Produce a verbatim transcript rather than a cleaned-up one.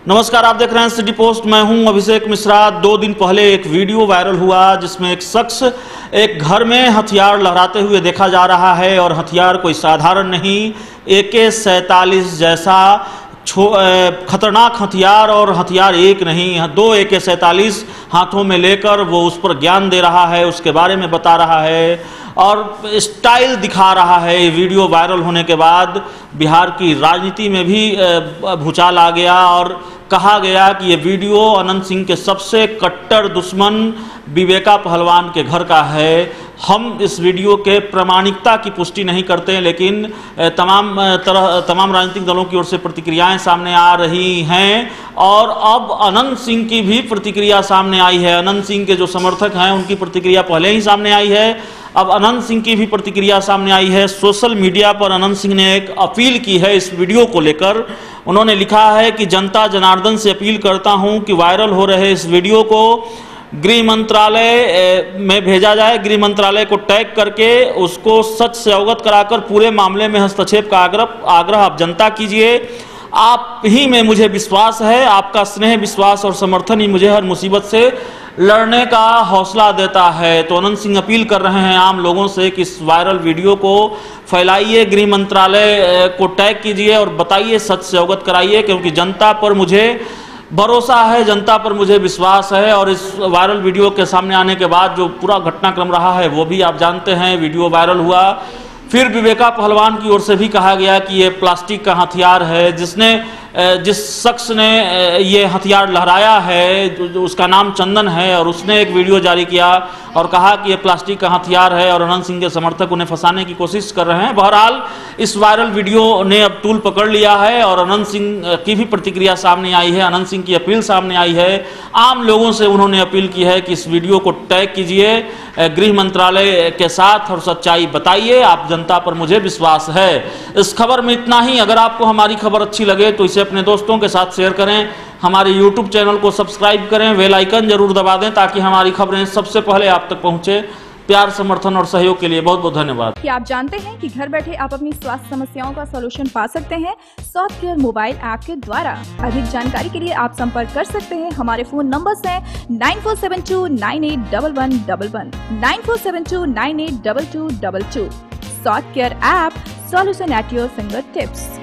नमस्कार, आप देख रहे हैं सिटी पोस्ट। मैं हूं अभिषेक मिश्रा। दो दिन पहले एक वीडियो वायरल हुआ जिसमें एक शख्स एक घर में हथियार लहराते हुए देखा जा रहा है और हथियार कोई साधारण नहीं, ए के सैंतालीस जैसा खतरनाक हथियार। और हथियार एक नहीं, दो ए के सैंतालीस हाथों में लेकर वो उस पर ज्ञान दे रहा है, उसके बारे में बता रहा है और स्टाइल दिखा रहा है। ये वीडियो वायरल होने के बाद बिहार की राजनीति में भी भूचाल आ गया और कहा गया कि ये वीडियो अनंत सिंह के सबसे कट्टर दुश्मन विवेका पहलवान के घर का है। हम इस वीडियो के प्रामाणिकता की पुष्टि नहीं करते हैं, लेकिन तमाम तरह तमाम राजनीतिक दलों की ओर से प्रतिक्रियाएं सामने आ रही हैं और अब अनंत सिंह की भी प्रतिक्रिया सामने आई है। अनंत सिंह के जो समर्थक हैं उनकी प्रतिक्रिया पहले ही सामने आई है, अब अनंत सिंह की भी प्रतिक्रिया सामने आई है। सोशल मीडिया पर अनंत सिंह ने एक अपील की है इस वीडियो को लेकर। उन्होंने लिखा है कि जनता जनार्दन से अपील करता हूं कि वायरल हो रहे इस वीडियो को गृह मंत्रालय में भेजा जाए, गृह मंत्रालय को टैग करके उसको सच से अवगत कराकर पूरे मामले में हस्तक्षेप का आग्रह आग्रह आप जनता कीजिए। आप ही में मुझे विश्वास है, आपका स्नेह, विश्वास और समर्थन ही मुझे हर मुसीबत से लड़ने का हौसला देता है। तो अनंत सिंह अपील कर रहे हैं आम लोगों से कि इस वायरल वीडियो को फैलाइए, गृह मंत्रालय को टैग कीजिए और बताइए, सच से अवगत कराइए, क्योंकि जनता पर मुझे भरोसा है, जनता पर मुझे विश्वास है। और इस वायरल वीडियो के सामने आने के बाद जो पूरा घटनाक्रम रहा है वो भी आप जानते हैं। वीडियो वायरल हुआ, फिर विवेका पहलवान की ओर से भी कहा गया कि ये प्लास्टिक का हथियार है। जिसने जिस शख्स ने ये हथियार लहराया है जो उसका नाम चंदन है और उसने एक वीडियो जारी किया और कहा कि ये प्लास्टिक का हथियार है और अनंत सिंह के समर्थक उन्हें फंसाने की कोशिश कर रहे हैं। बहरहाल इस वायरल वीडियो ने अब तूल पकड़ लिया है और अनंत सिंह की भी प्रतिक्रिया सामने आई है, अनंत सिंह की अपील सामने आई है। आम लोगों से उन्होंने अपील की है कि इस वीडियो को टैग कीजिए गृह मंत्रालय के साथ और सच्चाई बताइए, आप जनता पर मुझे विश्वास है। इस खबर में इतना ही। अगर आपको हमारी खबर अच्छी लगे तो इसे अपने दोस्तों के साथ शेयर करें, हमारे यूट्यूब चैनल को सब्सक्राइब करें, बेल आइकन जरूर दबा दें ताकि हमारी खबरें सबसे पहले आप तक पहुंचे। प्यार, समर्थन और सहयोग के लिए बहुत बहुत धन्यवाद। क्या आप जानते हैं कि घर बैठे आप अपनी स्वास्थ्य समस्याओं का सलूशन पा सकते हैं सॉफ्ट केयर मोबाइल ऐप के द्वारा। अधिक जानकारी के लिए आप संपर्क कर सकते हैं। हमारे फोन नंबर्स हैं nine four seven two nine eight one one one one, nine four seven two nine eight two two two two. Soft care app, solution at your finger tips.